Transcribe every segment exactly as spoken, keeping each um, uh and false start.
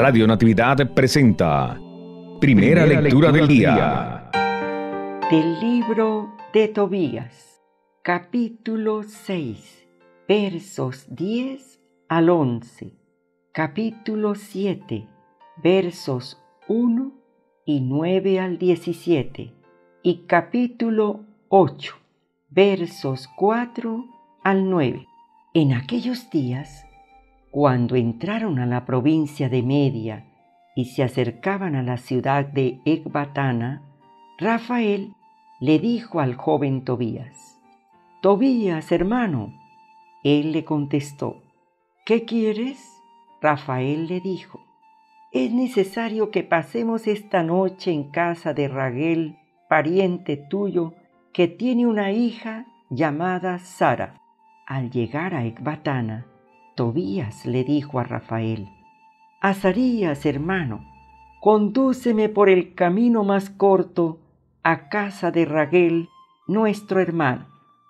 Radio Natividad presenta Primera, Primera lectura, lectura del día. Del libro de Tobías, capítulo seis, versos diez al once, capítulo siete, versos uno y nueve al diecisiete, y capítulo ocho, versos cuatro al nueve. En aquellos días, cuando entraron a la provincia de Media y se acercaban a la ciudad de Ecbatana, Rafael le dijo al joven Tobías: «Tobías, hermano». Él le contestó: «¿Qué quieres?». Rafael le dijo: «Es necesario que pasemos esta noche en casa de Raguel, pariente tuyo, que tiene una hija llamada Sara». Al llegar a Ecbatana, Tobías le dijo a Rafael: «Azarías, hermano, condúceme por el camino más corto a casa de Raguel, nuestro hermano».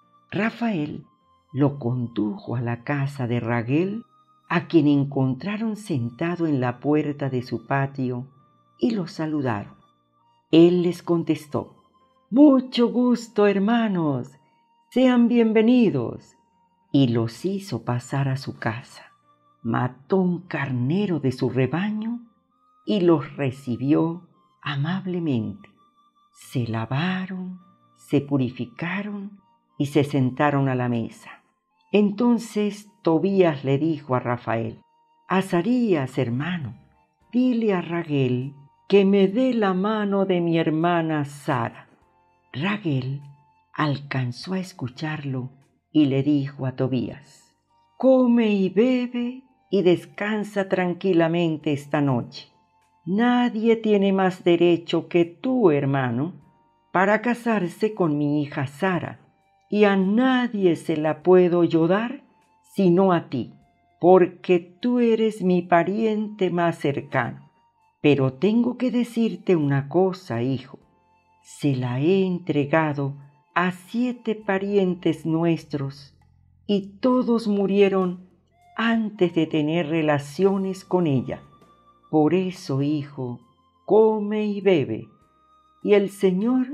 Rafael lo condujo a la casa de Raguel, a quien encontraron sentado en la puerta de su patio, y lo saludaron. Él les contestó: «Mucho gusto, hermanos, sean bienvenidos», y los hizo pasar a su casa. Mató un carnero de su rebaño y los recibió amablemente. Se lavaron, se purificaron y se sentaron a la mesa. Entonces Tobías le dijo a Rafael: «Azarías, hermano, dile a Raguel que me dé la mano de mi hermana Sara». Raguel alcanzó a escucharlo y le dijo a Tobías: «Come y bebe y descansa tranquilamente esta noche. Nadie tiene más derecho que tú, hermano, para casarse con mi hija Sara, y a nadie se la puedo yo dar sino a ti, porque tú eres mi pariente más cercano. Pero tengo que decirte una cosa, hijo. Se la he entregado a siete parientes nuestros, y todos murieron antes de tener relaciones con ella. Por eso, hijo, come y bebe, y el Señor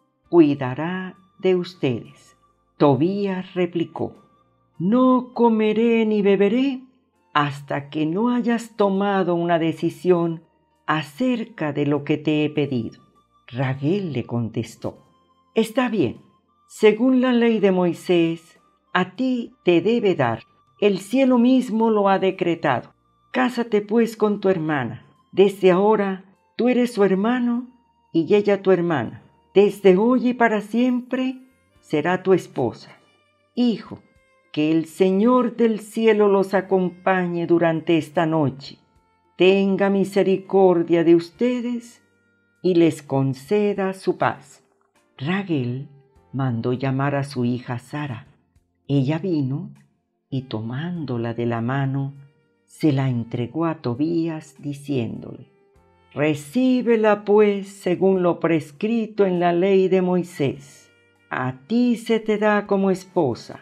cuidará de ustedes». Tobías replicó: «No comeré ni beberé hasta que no hayas tomado una decisión acerca de lo que te he pedido». Raguel le contestó: «Está bien, según la ley de Moisés, a ti te debe dar. El cielo mismo lo ha decretado. Cásate pues con tu hermana. Desde ahora tú eres su hermano y ella tu hermana. Desde hoy y para siempre será tu esposa. Hijo, que el Señor del cielo los acompañe durante esta noche. Tenga misericordia de ustedes y les conceda su paz». Raguel mandó llamar a su hija Sara. Ella vino y, tomándola de la mano, se la entregó a Tobías, diciéndole: «Recíbela pues según lo prescrito en la ley de Moisés. A ti se te da como esposa.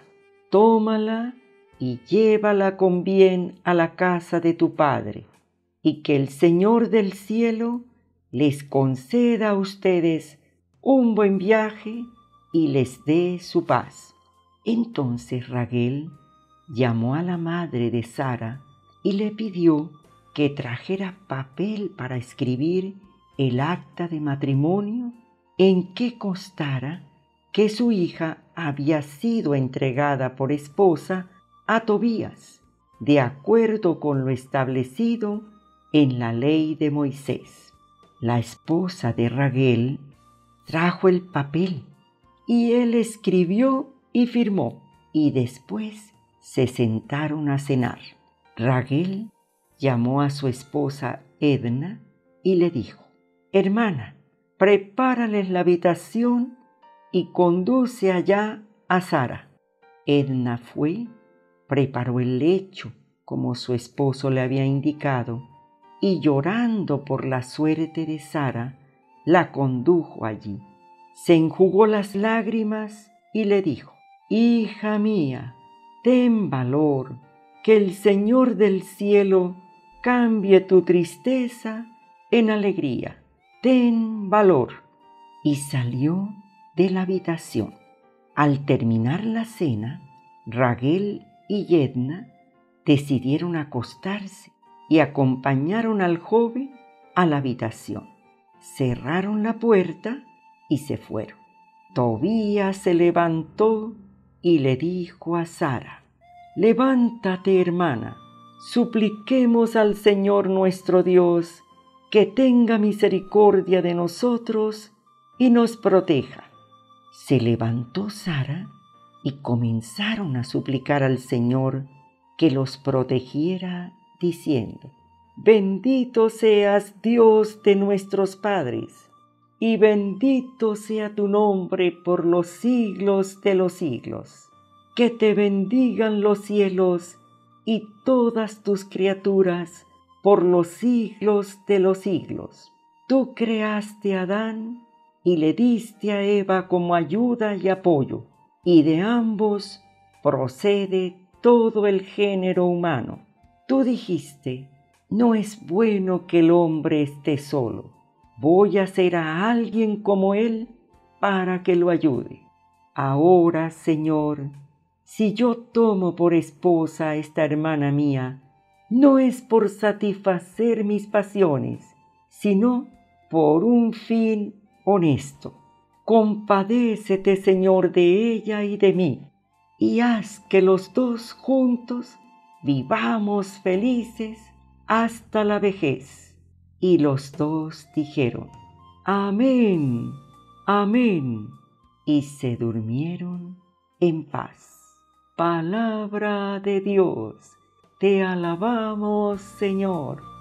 Tómala y llévala con bien a la casa de tu padre, y que el Señor del cielo les conceda a ustedes un buen viaje y les dé su paz». Entonces Raguel llamó a la madre de Sara y le pidió que trajera papel para escribir el acta de matrimonio en que constara que su hija había sido entregada por esposa a Tobías, de acuerdo con lo establecido en la ley de Moisés. La esposa de Raguel trajo el papel y él escribió y firmó, y después se sentaron a cenar. Raguel llamó a su esposa Edna y le dijo: «Hermana, prepárales la habitación y conduce allá a Sara». Edna fue, preparó el lecho como su esposo le había indicado, y llorando por la suerte de Sara, la condujo allí. Se enjugó las lágrimas y le dijo: «Hija mía, ten valor, que el Señor del cielo cambie tu tristeza en alegría. Ten valor. Y salió de la habitación. Al terminar la cena, Raguel y Yedna decidieron acostarse y acompañaron al joven a la habitación. Cerraron la puerta y se fueron. Tobías se levantó y le dijo a Sara: «Levántate, hermana, supliquemos al Señor nuestro Dios que tenga misericordia de nosotros y nos proteja». Se levantó Sara y comenzaron a suplicar al Señor que los protegiera, diciendo: «Bendito seas, Dios de nuestros padres, y bendito sea tu nombre por los siglos de los siglos. Que te bendigan los cielos y todas tus criaturas por los siglos de los siglos. Tú creaste a Adán y le diste a Eva como ayuda y apoyo, y de ambos procede todo el género humano. Tú dijiste: no es bueno que el hombre esté solo. Voy a hacer a alguien como él para que lo ayude. Ahora, Señor, si yo tomo por esposa a esta hermana mía, no es por satisfacer mis pasiones, sino por un fin honesto. Compadécete, Señor, de ella y de mí, y haz que los dos juntos vivamos felices hasta la vejez». Y los dos dijeron: «Amén, amén», y se durmieron en paz. Palabra de Dios, te alabamos, Señor.